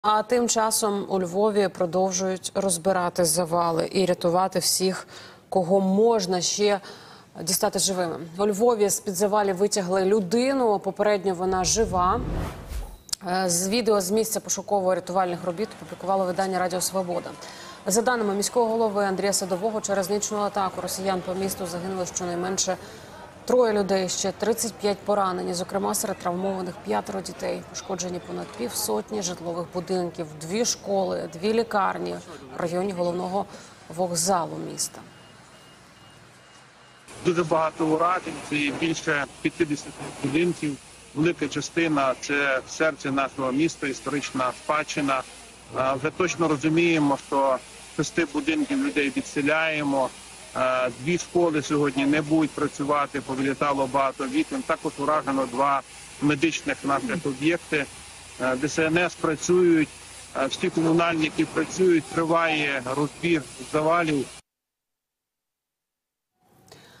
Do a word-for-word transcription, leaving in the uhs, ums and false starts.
А тим часом у Львові продовжують розбирати завали і рятувати всіх, кого можна ще дістати живими. У Львові з-під завалів витягли людину, попередньо вона жива. З відео з місця пошуково-рятувальних робіт опублікувало видання «Радіо Свобода». За даними міського голови Андрія Садового, через нічну атаку росіян по місту загинуло щонайменше троє людей, ще тридцять п'ять поранені. Зокрема, серед травмованих п'ятеро дітей. Пошкоджені понад півсотні житлових будинків, дві школи, дві лікарні в районі головного вокзалу міста. Дуже багато уражень, це більше п'ятдесят будинків. Велика частина – це в серці нашого міста, історична спадщина. Вже точно розуміємо, що шести будинків людей відселяємо. Дві школи сьогодні не будуть працювати, повилітало багато вікон. Також уражено два медичних наших об'єкти. ДСНС працюють, всі комунальники працюють, триває розбір завалів.